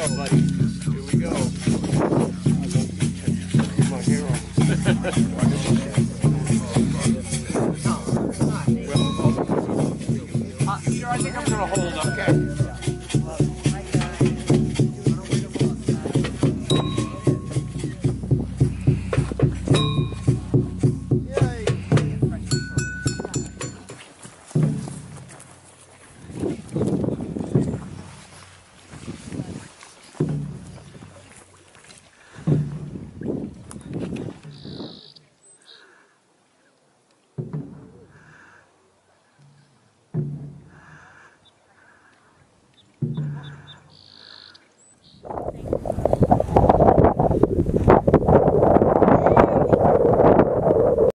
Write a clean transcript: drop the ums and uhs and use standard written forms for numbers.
go, buddy. Here we go. You're my hero. Peter, I think I'm going to hold, okay?